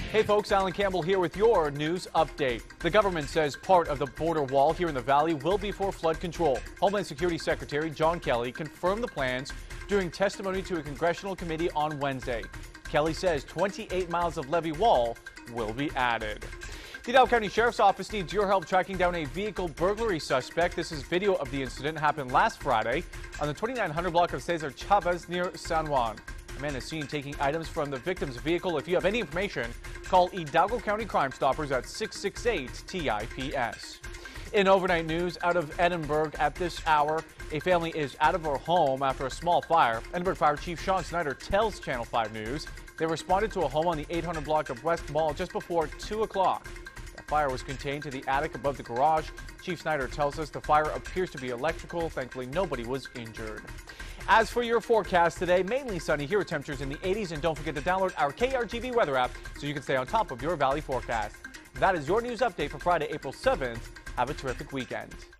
Hey folks, Alan Campbell here with your news update. The government says part of the border wall here in the valley will be for flood control. Homeland Security Secretary John Kelly confirmed the plans during testimony to a congressional committee on Wednesday. Kelly says 28 miles of levee wall will be added. The Dow County Sheriff's Office needs your help tracking down a vehicle burglary suspect. This is video of the incident. Happened last Friday on the 2900 block of Cesar Chavez near San Juan. A man is seen taking items from the victim's vehicle. If you have any information, call Hidalgo County Crime Stoppers at 668-TIPS. In overnight news, out of Edinburg at this hour, a family is out of her home after a small fire. Edinburg Fire Chief Sean Snyder tells Channel 5 News they responded to a home on the 800 block of West Mall just before 2 o'clock. The fire was contained to the attic above the garage. Chief Snyder tells us the fire appears to be electrical. Thankfully, nobody was injured. As for your forecast today, mainly sunny here with temperatures in the 80s. And don't forget to download our KRGV weather app so you can stay on top of your valley forecast. That is your news update for Friday, April 7th. Have a terrific weekend.